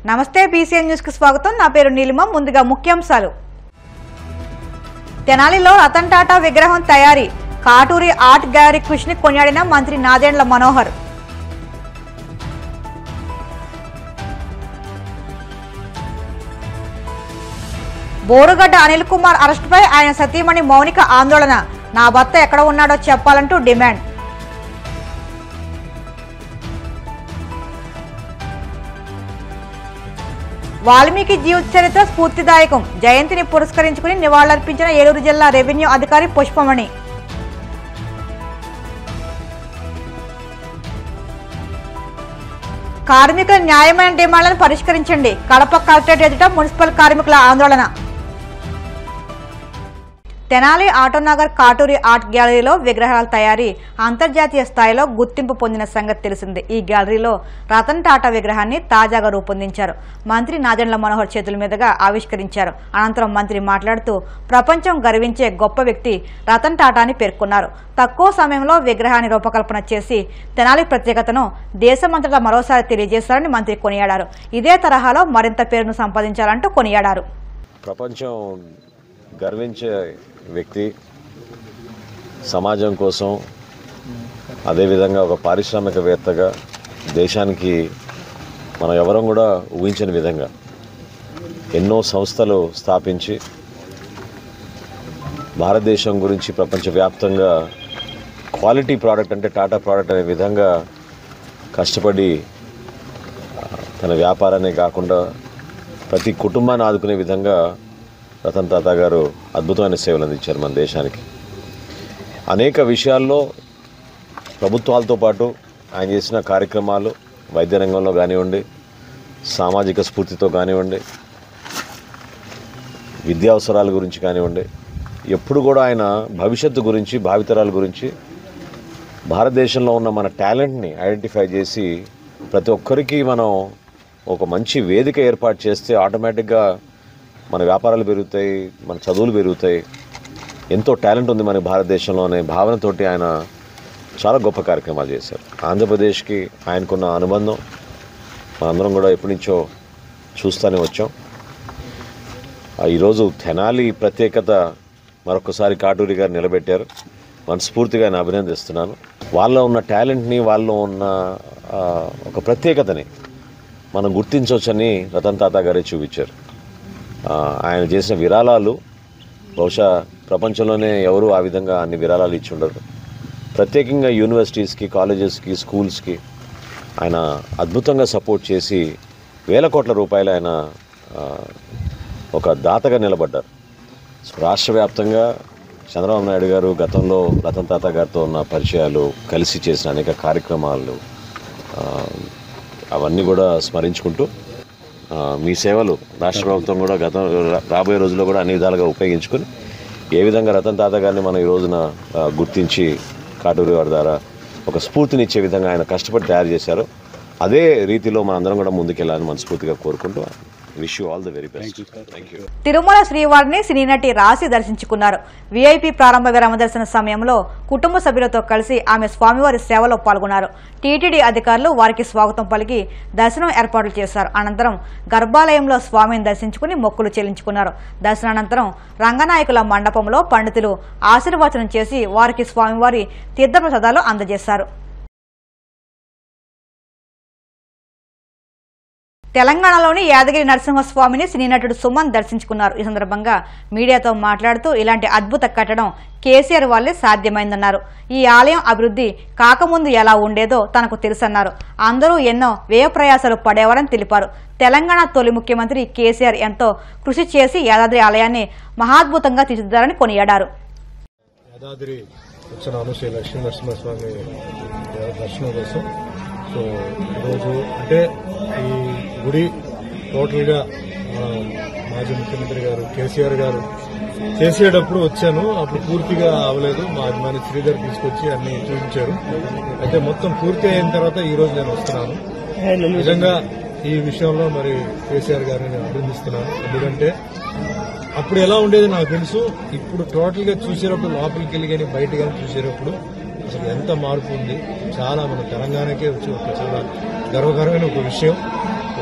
నమస్తే BCN news కి స్వాగతం. నా పేరు నీలిమ. ముందుగా ముఖ్యాంశాలు. తెనాలిలో రతన్ టాటా విగ్రహం తయారీ, కాటూరి ఆర్ట్ గ్యాలరీ కృషిని కొనియాడిన మంత్రి నాదెండ్ల మనోహర్. బోరుగడ్డ అనిల్ కుమార్ అరెస్టుపై ఆయన సతీమణి మౌనిక ఆందోళన. నా భర్త ఎక్కడ ఉన్నాడో చెప్పాలంటూ డిమాండ్. వాల్మీకి జీవిత చరిత్ర స్ఫూర్తిదాయకం. జయంతిని పురస్కరించుకుని నివాళులర్పించిన ఏలూరు జిల్లా రెవెన్యూ అధికారి పుష్పమణి. కార్మికుల న్యాయమైన డిమాండ్లను పరిష్కరించండి. కడప కలెక్టరేట్ ఎదుట మున్సిపల్ కార్మికుల ఆందోళన. తెనాలి ఆటోనగర్ కాటూరి ఆర్ట్ గ్యాలరీలో విగ్రహాల తయారీ అంతర్జాతీయ స్థాయిలో గుర్తింపు పొందిన సంగతి తెలిసింది. ఈ గ్యాలరీలో రతన్ టాటా విగ్రహాన్ని తాజాగా రూపొందించారు. మంత్రి నాదెండ్ల మనోహర్ చేతుల మీదుగా ఆవిష్కరించారు. అనంతరం మంత్రి మాట్లాడుతూ ప్రపంచం గర్వించే గొప్ప వ్యక్తి రతన్ టాటా అని పేర్కొన్నారు. తక్కువ సమయంలో విగ్రహాన్ని రూపకల్పన చేసి తెనాలి ప్రత్యేకతను దేశమంతటా మరోసారి తెలియజేశారని మంత్రి కొనియాడారు. ఇదే తరహాలో మరింత పేరును సంపాదించాలంటూ కొనియాడారు. ప్రపంచం గర్వించే వ్యక్తి, సమాజం కోసం, అదేవిధంగా ఒక పారిశ్రామికవేత్తగా దేశానికి మనం ఎవరం కూడా ఊహించని విధంగా ఎన్నో సంస్థలు స్థాపించి భారతదేశం గురించి ప్రపంచవ్యాప్తంగా క్వాలిటీ ప్రోడక్ట్ అంటే టాటా ప్రోడక్ట్ అనే విధంగా కష్టపడి తన వ్యాపారాన్ని కాకుండా ప్రతి కుటుంబాన్ని ఆదుకునే విధంగా రతన్ టాటా గారు అద్భుతమైన సేవలు అందించారు మన దేశానికి. అనేక విషయాల్లో ప్రభుత్వాలతో పాటు ఆయన చేసిన కార్యక్రమాలు వైద్య రంగంలో కానివ్వండి, సామాజిక స్ఫూర్తితో కానివ్వండి, విద్యావసరాల గురించి కానివ్వండి, ఎప్పుడు కూడా ఆయన భవిష్యత్తు గురించి, భావితరాల గురించి, భారతదేశంలో ఉన్న మన టాలెంట్ని ఐడెంటిఫై చేసి ప్రతి ఒక్కరికి మనం ఒక మంచి వేదిక ఏర్పాటు చేస్తే ఆటోమేటిక్గా మన వ్యాపారాలు పెరుగుతాయి, మన చదువులు పెరుగుతాయి, ఎంతో టాలెంట్ ఉంది మన భారతదేశంలో అనే భావనతోటి ఆయన చాలా గొప్ప కార్యక్రమాలు చేశారు. ఆంధ్రప్రదేశ్కి ఆయనకున్న అనుబంధం మనందరం కూడా ఎప్పటి నుంచో చూస్తూనే వచ్చాం. ఈరోజు తెనాలి ప్రత్యేకత మరొకసారి కాటూరి గారు నిలబెట్టారు. మనస్ఫూర్తిగా ఆయన అభినందిస్తున్నాను. వాళ్ళలో ఉన్న టాలెంట్ని, వాళ్ళలో ఉన్న ఒక ప్రత్యేకతని మనం గుర్తించవచ్చని రతన్ టాటా గారే చూపించారు. ఆయన చేసిన విరాళాలు బహుశా ప్రపంచంలోనే ఎవరు ఆ విధంగా అన్ని విరాళాలు ఇచ్చి ఉండరు. ప్రత్యేకంగా యూనివర్సిటీస్కి, కాలేజెస్కి, స్కూల్స్కి ఆయన అద్భుతంగా సపోర్ట్ చేసి వేల కోట్ల రూపాయలు ఆయన ఒక దాతగా నిలబడ్డారు. రాష్ట్ర వ్యాప్తంగా చంద్రబాబు నాయుడు గారు గతంలో రతన్ టాటా గారితో ఉన్న పరిచయాలు, కలిసి చేసిన అనేక కార్యక్రమాలు, అవన్నీ కూడా స్మరించుకుంటూ మీ సేవలు రాష్ట్ర ప్రభుత్వం కూడా రాబోయే రోజుల్లో కూడా అన్ని విధాలుగా ఉపయోగించుకొని ఏ విధంగా రతన్ టాటా గారిని మనం ఈ రోజున గుర్తించి కాటూరి వారి ద్వారా ఒక స్ఫూర్తినిచ్చే విధంగా ఆయన కష్టపడి తయారు చేశారు, అదే రీతిలో మనందరం కూడా ముందుకెళ్ళాలని మనస్ఫూర్తిగా కోరుకుంటూ wish you all the very best. Thank you. Tirumala శ్రీవారిని సినీ నటి రాశి దర్శించుకున్నారు. వీఐపీ ప్రారంభ విరామ దర్శన సమయంలో కుటుంబ సభ్యులతో కలిసి ఆమె స్వామివారి సేవలో పాల్గొన్నారు. టీటీడీ అధికారులు వారికి స్వాగతం పలికి దర్శనం ఏర్పాట్లు చేశారు. అనంతరం గర్భాలయంలో స్వామిని దర్శించుకుని మొక్కులు చెల్లించుకున్నారు. దర్శనానంతరం రంగనాయకుల మండపంలో పండితులు ఆశీర్వచనం చేసి వారికి స్వామివారి తీర్థప్రసాదాలు అందజేశారు. తెలంగాణలోని యాదగిరి నరసింహస్వామిని సినీ నటుడు సుమన్ దర్శించుకున్నారు. ఈ సందర్భంగా మీడియాతో మాట్లాడుతూ ఇలాంటి అద్భుత కట్టడం కేసీఆర్ వల్లే సాధ్యమైందన్నారు. ఈ ఆలయం అభివృద్ధి కాకముందు ఎలా ఉండేదో తనకు తెలుసన్నారు. అందరూ ఎన్నో వ్యయ ప్రయాసాలు పడేవారని తెలిపారు. తెలంగాణ తొలి ముఖ్యమంత్రి కేసీఆర్ ఎంతో కృషి చేసి యాదాద్రి ఆలయాన్ని మహాద్భుతంగా తీర్చిదిద్దారని కొనియాడారు. యాదాద్రి వచ్చిన అనుశ్రీ లక్ష్మీ నరసింహస్వామి దర్శనం కోసం సో ఈరోజు అంటే ఈ గుడి టోటల్గా మాజీ ముఖ్యమంత్రి గారు కేసీఆర్ గారు చేసేటప్పుడు వచ్చాను. అప్పుడు పూర్తిగా అవ్వలేదు. మా అభిమాని శ్రీధర్ తీసుకొచ్చి అన్ని చూపించారు. అయితే మొత్తం పూర్తి అయిన తర్వాత ఈ రోజు నేను వస్తున్నాను. నిజంగా ఈ విషయంలో మరి కేసీఆర్ గారిని నేను అభినందిస్తున్నాను. ఎందుకంటే అప్పుడు ఎలా ఉండేది నాకు తెలుసు. ఇప్పుడు టోటల్ గా చూసేటప్పుడు లోపలికి వెళ్ళి కానీ బయట కానీ చూసేటప్పుడు అసలు ఎంత మార్పు ఉంది. చాలా మన తెలంగాణకే వచ్చి ఒక చాలా గర్వకరమైన ఒక విషయం.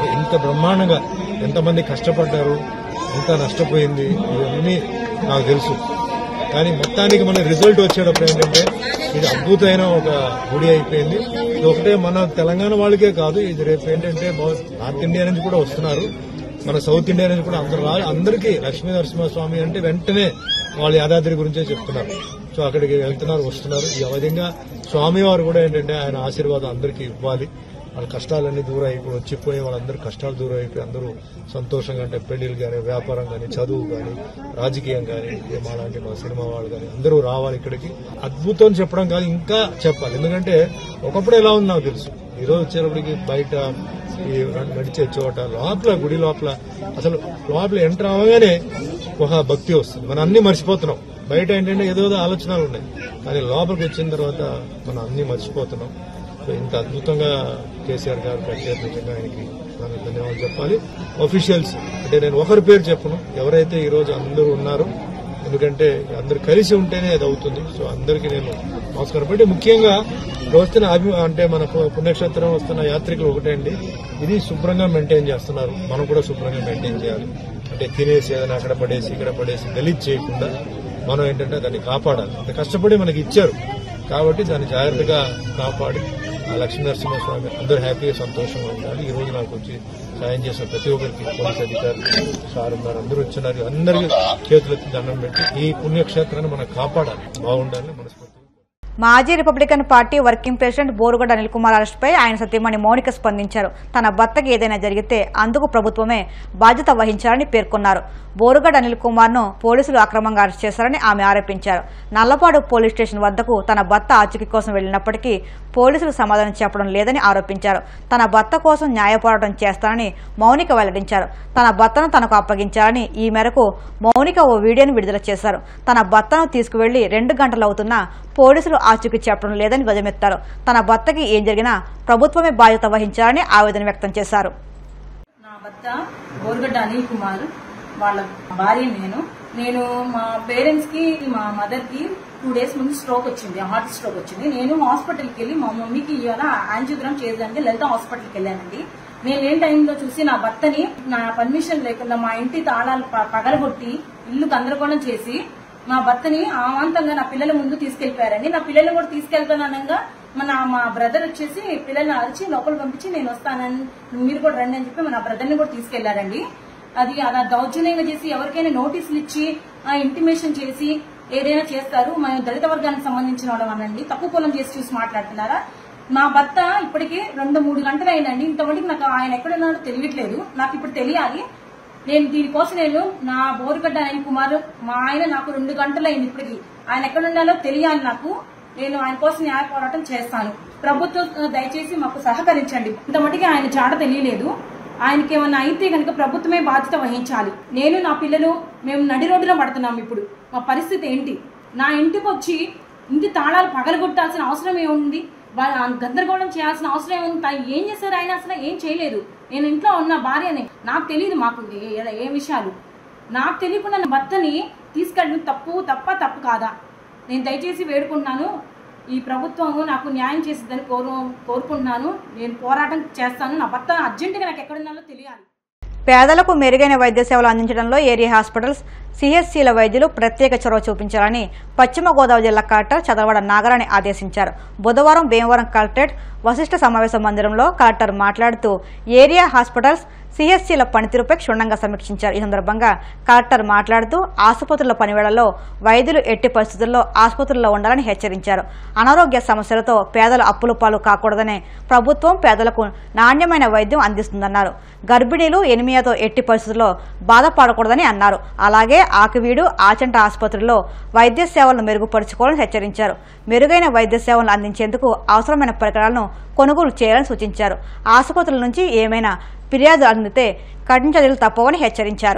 ఇంత బ్రహ్మాండంగా ఎంతమంది కష్టపడ్డారు, ఎంత నష్టపోయింది ఇవన్నీ నాకు తెలుసు. కానీ మొత్తానికి మన రిజల్ట్ వచ్చేటప్పుడు ఏంటంటే ఇది అద్భుతమైన ఒక గుడి అయిపోయింది. ఇది ఒకటే మన తెలంగాణ వాళ్ళకే కాదు, ఇది రేపు ఏంటంటే నార్త్ ఇండియా నుంచి కూడా వస్తున్నారు, మన సౌత్ ఇండియా నుంచి కూడా అందరికీ లక్ష్మీ నరసింహస్వామి అంటే వెంటనే వాళ్ళు యాదాద్రి గురించే చెప్తున్నారు. సో అక్కడికి వెళ్తున్నారు, వస్తున్నారు. ఈ విధంగా స్వామివారు కూడా ఏంటంటే ఆయన ఆశీర్వాదం అందరికీ ఇవ్వాలి. వాళ్ళ కష్టాలన్నీ దూరం అయిపోయి వచ్చిపోయి వాళ్ళందరూ కష్టాలు దూరం అయిపోయి అందరూ సంతోషంగా, అంటే పెళ్లిళ్ళు కానీ, వ్యాపారం కానీ, చదువు కానీ, రాజకీయం కానీ, మాలాంటి మా సినిమా వాళ్ళు కానీ అందరూ రావాలి ఇక్కడికి. అద్భుతం చెప్పడం కాదు, ఇంకా చెప్పాలి. ఎందుకంటే ఒకప్పుడు ఎలా ఉంది నాకు తెలుసు. ఈ రోజు వచ్చేటప్పటికి బయట ఈ నడిచే చోట లోపల గుడి లోపల అసలు లోపల ఎంటర్ అవగానే ఒక భక్తి వస్తుంది. మనం అన్ని మర్చిపోతున్నాం. బయట ఏంటంటే ఏదో ఆలోచనలు ఉన్నాయి, కానీ లోపలికి వచ్చిన తర్వాత మనం అన్ని మర్చిపోతున్నాం. సో ఇంత అద్భుతంగా కేసీఆర్ గారు కట్టారు. నిజంగా ఆయనకి మనం ధన్యవాదాలు చెప్పాలి. అఫీషియల్స్ అంటే నేను ఒకరి పేరు చెప్పను, ఎవరైతే ఈ రోజు అందరూ ఉన్నారో, ఎందుకంటే అందరు కలిసి ఉంటేనే అది అవుతుంది. సో అందరికీ నేను నమస్కారం పెట్టి, ముఖ్యంగా వస్తున్న అంటే మన పుణ్యక్షేత్రం వస్తున్న యాత్రికులు ఒకటే అండి, ఇది శుభ్రంగా మెయింటైన్ చేస్తున్నారు, మనం కూడా శుభ్రంగా మెయింటైన్ చేయాలి. అంటే తినేసి ఏదైనా అక్కడ పడేసి ఇక్కడ పడేసి గలీజ్ చేయకుండా మనం ఏంటంటే దాన్ని కాపాడాలి. అంత కష్టపడి మనకి ఇచ్చారు కాబట్టి దాన్ని జాగ్రత్తగా కాపాడి ఆ లక్ష్మీ నరసింహస్వామి అందరూ హ్యాపీగా సంతోషంగా ఉండాలి. ఈ రోజు నాకు వచ్చి సాయం చేసిన ప్రతి ఒక్కరికి పోలీస్ అధికారులు సార్ ఉన్నారు, అందరూ వచ్చినారు, అందరికీ చేతులెత్తి దండం పెట్టి ఈ పుణ్యక్షేత్రాన్ని మనం కాపాడాలి, బాగుండాలని మనస్ఫూర్తి. మాజీ Republican party working president Borugadda Anil Kumar అరెస్టుపై ఆయన సతీమణి మౌనిక స్పందించారు. తన భర్తకి ఏదైనా జరిగితే అందుకు ప్రభుత్వమే బాధ్యత వహించాలని పేర్కొన్నారు. బోరుగడ్డ అనిల్ కుమార్ ను పోలీసులు అక్రమంగా అరెస్ట్ చేశారని ఆమె ఆరోపించారు. నల్లపాడు పోలీస్ స్టేషన్ వద్దకు తన భర్త ఆచూకీ కోసం వెళ్లినప్పటికీ పోలీసులు సమాధానం చెప్పడం లేదని ఆరోపించారు. తన భర్త కోసం న్యాయ పోరాటం చేస్తానని మౌనిక వెల్లడించారు. తన భర్తను తనకు అప్పగించాలని, ఈ మేరకు మౌనిక ఓ వీడియోను విడుదల చేశారు. తన భర్తను తీసుకువెళ్లి 2 గంటలవుతున్నా పోలీసులు ఆచూకీ చెప్పడం లేదని ధ్వజమెత్తారు. తన భర్తకి ఏం జరిగినా ప్రభుత్వమే బాధ్యత వహించాలని ఆవేదన వ్యక్తం చేశారు. నా భర్త బోరుగడ్డ అనిల్ కుమార్, వాళ్ళ భార్య నేను మా పేరెంట్స్ కి, మా మదర్ కి 2 days ముందు స్ట్రోక్ వచ్చింది, హార్ట్ స్ట్రోక్ వచ్చింది. నేను హాస్పిటల్కి వెళ్లి మా మమ్మీకి ఇవాళ యాంజియోగ్రామ్ చేయడానికి లలిత హాస్పిటల్కి వెళ్ళానండి. నేను లేని టైంలో చూసి నా భర్తని నా పర్మిషన్ లేకుండా మా ఇంటి తాళాలు పగలగొట్టి ఇల్లు గందరగోళం చేసి మా భర్తని అమాంతంగా నా పిల్లల ముందు తీసుకెళ్లిపోయారండి. నా పిల్లల్ని కూడా తీసుకెళ్తాననగా మా బ్రదర్ వచ్చేసి పిల్లల్ని అరిచి లోపల పంపించి నేను వస్తానని, మీరు కూడా రండి అని చెప్పి నా బ్రదర్ని కూడా తీసుకెళ్లారండి. అది అలా దౌర్జన్యంగా చేసి ఎవరికైనా నోటీసులు ఇచ్చి ఇంటిమేషన్ చేసి ఏదైనా చేస్తారు. మేము దళిత వర్గానికి సంబంధించిన వాళ్ళమనండి, తక్కువ పొలం చేసి చూసి మాట్లాడుతున్నారా? మా భర్త ఇప్పటికి 2-3 గంటలు అయిందండి. ఇంతవరకు నాకు ఆయన ఎక్కడున్నాడో తెలియట్లేదు. నాకు ఇప్పుడు తెలియాలి. నేను దీనికోసం నా బోరుగడ్డ అనిల్ కుమార్ మా ఆయన నాకు 2 గంటలు అయింది. ఇప్పటికి ఆయన ఎక్కడున్నాడో తెలియాలి నాకు. నేను ఆయన కోసం న్యాయ పోరాటం చేస్తాను. ప్రభుత్వం దయచేసి మాకు సహకరించండి. ఇంతమటికి ఆయన చాట తెలియలేదు. ఆయనకి ఏమన్నా అయితే కనుక ప్రభుత్వమే బాధ్యత వహించాలి. నేను నా పిల్లలు మేము నడి రోడ్డులో పడుతున్నాం. ఇప్పుడు మా పరిస్థితి ఏంటి? నా ఇంటికి వచ్చి ఇంటి తాళాలు పగలగొట్టాల్సిన అవసరం ఏముంది? గందరగోళం చేయాల్సిన అవసరం ఏముంది? ఏం చేశారు ఆయన? అసలు ఏం చేయలేదు. నేను ఇంట్లో ఉన్న భార్యని, నాకు తెలియదు మాకు ఏ విషయాలు. నాకు తెలియకుండా నా భర్తని తీసుకెళ్ళడం తప్పు కాదా? నేను దయచేసి వేడుకుంటున్నాను, ఈ ప్రభుత్వం నాకు న్యాయం చేసిద్దని కోరుకుంటున్నాను. నేను పోరాటం చేస్తాను. నా భర్త అర్జెంటుగా నాకు ఎక్కడున్నాలో తెలియాలి. పేదలకు మెరుగైన వైద్య సేవలు అందించడంలో ఏరియా హాస్పిటల్స్, సిహెచ్సిల వైద్యులు ప్రత్యేక చొరవ చూపించాలని పశ్చిమ గోదావరి జిల్లా కలెక్టర్ చదలవాడ నాగరాణి ఆదేశించారు. బుధవారం భీమవరం కలెక్టరేట్ వశిష్ఠ సమావేశ మందిరంలో కలెక్టర్ మాట్లాడుతూ ఏరియా హాస్పిటల్స్, సిహెచ్సిల పనితీరుపై క్షుణ్ణంగా సమీక్షించారు. ఈ సందర్భంగా కలెక్టర్ మాట్లాడుతూ ఆసుపత్రుల పనివేళల్లో వైద్యులు ఎట్టి పరిస్థితుల్లో ఆసుపత్రుల్లో ఉండాలని హెచ్చరించారు. అనారోగ్య సమస్యలతో పేదలు అప్పుల పాలు కాకూడదనే ప్రభుత్వం పేదలకు నాణ్యమైన వైద్యం అందిస్తుందన్నారు. గర్భిణీలు ఎనిమియాతో ఎట్టి పరిస్థితుల్లో బాధపడకూడదని అన్నారు. అలాగే ఆకివీడు, ఆచంట ఆసుపత్రుల్లో వైద్య సేవలను మెరుగుపరుచుకోవాలని హెచ్చరించారు. మెరుగైన వైద్య సేవలను అందించేందుకు అవసరమైన పరికరాలను కొనుగోలు చేయాలని సూచించారు. ఆసుపత్రుల నుంచి ఏమైనా ఫిర్యాదు అందితే కఠిన చర్యలు తప్పవని హెచ్చరించారు.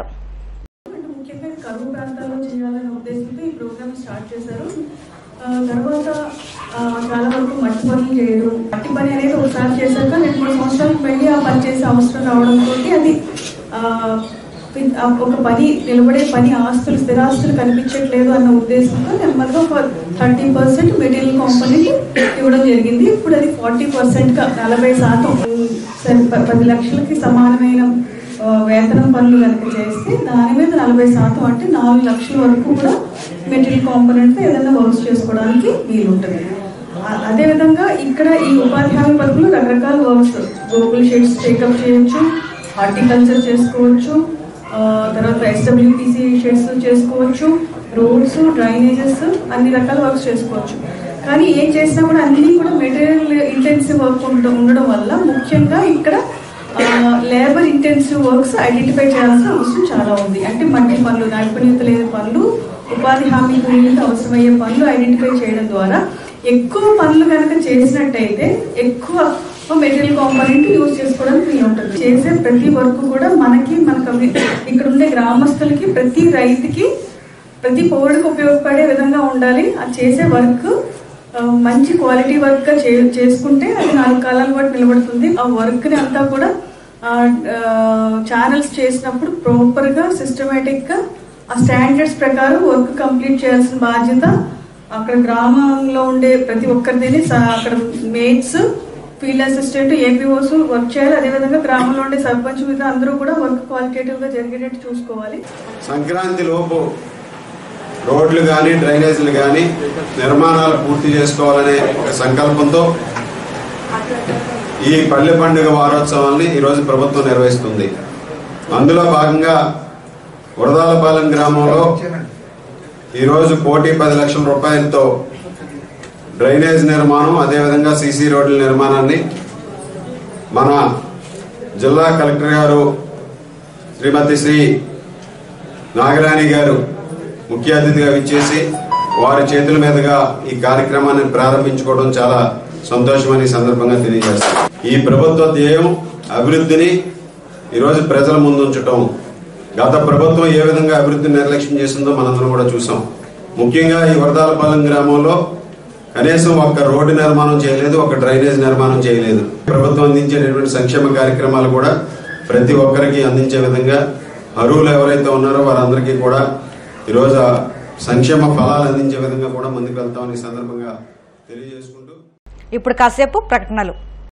ముఖ్యంగా కరువు ప్రాంతాల్లో చేయాలనే ఉద్దేశంతో ఈ ప్రోగ్రామ్ స్టార్ట్ చేశారు. తర్వాత చాలా వరకు మట్టి పనులు చేయరు. మట్టి పని అనేది ఒకసారి చేశాక 2-3 సంవత్సరాలకు వెళ్ళి ఆ పని చేసే అవసరం రావడంతో అది ఒక పని నిలబడే పని ఆస్తులు స్థిరాస్తులు కనిపించట్లేదు అన్న ఉద్దేశంతో నెమ్మదిగా ఒక 30% మెటీరియల్ కాంపోనెంట్ ఇవ్వడం జరిగింది. ఇప్పుడు అది 40%గా 40%, 10 లక్షలకి సమానమైన వేతనం పనులు కనుక చేస్తే దాని మీద 40% అంటే 4 లక్షల వరకు కూడా మెటీరియల్ కాంపోనెంట్ ఏదైనా వర్క్స్ చేసుకోవడానికి వీలుంటుంది. అదేవిధంగా ఇక్కడ ఈ ఉపాధి హామీ పథకంలో రకరకాల వర్క్స్, గూగుల్ షీట్స్ టేకప్ చేయొచ్చు, హార్టికల్చర్ చేసుకోవచ్చు, తర్వాత SWPC షెడ్స్ చేసుకోవచ్చు, రోడ్స్, డ్రైనేజెస్, అన్ని రకాల వర్క్స్ చేసుకోవచ్చు. కానీ ఏం చేసినా కూడా అన్నీ కూడా మెటీరియల్ ఇంటెన్సివ్ వర్క్ ఉండడం వల్ల ముఖ్యంగా ఇక్కడ లేబర్ ఇంటెన్సివ్ వర్క్స్ ఐడెంటిఫై చేయాల్సిన అవసరం చాలా ఉంది. అంటే మట్టి పనులు, నైపుణ్యత లేని పనులు, ఉపాధి హామీ కూలీలకు అవసరమయ్యే పనులు ఐడెంటిఫై చేయడం ద్వారా ఎక్కువ పనులు కనుక చేసినట్టయితే ఎక్కువ మెటీరియల్ కాంపోనెంట్ యూజ్ చేసుకోవడానికి వీలు ఉంటుంది. చేసే ప్రతి వర్క్ కూడా మనకి ఇక్కడ ఉండే గ్రామస్తులకి, ప్రతి రైతుకి, ప్రతి పౌరుడికి ఉపయోగపడే విధంగా ఉండాలి. అది చేసే వర్క్ మంచి క్వాలిటీ వర్క్ గా చేసుకుంటే అది 4 కాలాల పాటు నిలబడుతుంది. ఆ వర్క్ ని అంతా కూడా ఛానల్స్ చేసినప్పుడు ప్రాపర్ గా సిస్టమేటిక్ గా ఆ స్టాండర్డ్స్ ప్రకారం వర్క్ కంప్లీట్ చేయాల్సిన బాధ్యత అక్కడ గ్రామంలో ఉండే ప్రతి ఒక్కరిని, అక్కడ mates, field assistant, APOs work చేయాలి. అదేవిధంగా గ్రామంలో ఉండే సర్పంచ్ మీద అందరూ కూడా వర్క్ క్వాలిటేటివ్ గా జరిగేటట్టు చూసుకోవాలి. సంక్రాంతి లోపు రోడ్లు కానీ, డ్రైనేజీలు కానీ నిర్మాణాలు పూర్తి చేసుకోవాలనే ఒక సంకల్పంతో ఈ పల్లె పండుగ వారోత్సవాన్ని ఈరోజు ప్రభుత్వం నిర్వహిస్తుంది. అందులో భాగంగా వరదాలపాలెం గ్రామంలో ఈరోజు 1,10 లక్షల రూపాయలతో డ్రైనేజ్ నిర్మాణం, అదేవిధంగా సీసీ రోడ్ల నిర్మాణాన్ని మన జిల్లా కలెక్టర్ గారు శ్రీమతి శ్రీ నాగరాణి గారు ముఖ్య అతిథిగా విచ్చేసి వారి చేతుల మీదుగా ఈ కార్యక్రమాన్ని ప్రారంభించుకోవడం చాలా సంతోషమని సందర్భంగా తెలియజేస్తారు. ఈ ప్రభుత్వ ధ్యేయం అభివృద్ధిని ఈరోజు ప్రజల ముందు ఉంచడం. గత ప్రభుత్వం ఏ విధంగా అభివృద్ధిని నిర్లక్ష్యం చేసిందో మనందరం కూడా చూసాం. ముఖ్యంగా ఈ వరదాలపాలెం గ్రామంలో కనీసం ఒక్క రోడ్డు నిర్మాణం చేయలేదు, ఒక డ్రైనేజ్ నిర్మాణం చేయలేదు. ప్రభుత్వం అందించేటటువంటి సంక్షేమ కార్యక్రమాలు కూడా ప్రతి ఒక్కరికి అందించే విధంగా అర్హులు ఎవరైతే ఉన్నారో వారందరికీ కూడా ఈరోజు సంక్షేమ ఫలాలు అందించే విధంగా కూడా ముందుకు వెళ్తామని సందర్భంగా తెలియజేసుకుంటూ ఇప్పుడు కాసేపు ప్రకటనలు.